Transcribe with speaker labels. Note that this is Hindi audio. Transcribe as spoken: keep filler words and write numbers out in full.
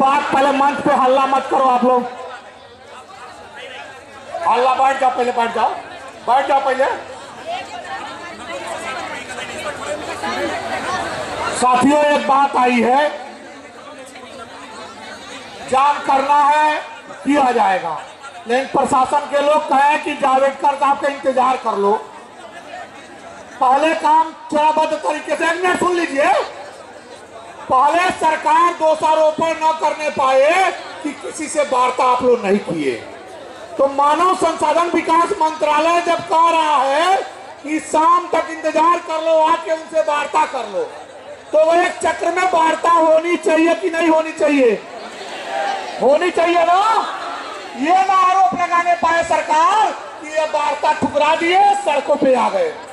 Speaker 1: बात पहले मंच पे हल्ला मत करो आप लोग। हल्ला बैठ जाओ, पहले बैठ जाओ, बैठ जाओ पहले। साथियों एक बात आई है, जाम करना है किया जाएगा, लेकिन प्रशासन के लोग कहे कि जावेडकर साहब का इंतजार कर लो। पहले काम चरणबद्ध तरीके से, एक मिनट सुन लीजिए। पहले सरकार दोषारोपण न करने पाए कि किसी से वार्ता आप लोग नहीं किए, तो मानव संसाधन विकास मंत्रालय जब कह रहा है कि शाम तक इंतजार कर लो, आके उनसे वार्ता कर लो, तो वो एक चक्र में वार्ता होनी चाहिए कि नहीं होनी चाहिए? होनी चाहिए ना। ये ना आरोप लगाने पाए सरकार कि ये वार्ता ठुकरा दिए, सड़कों पे आ गए।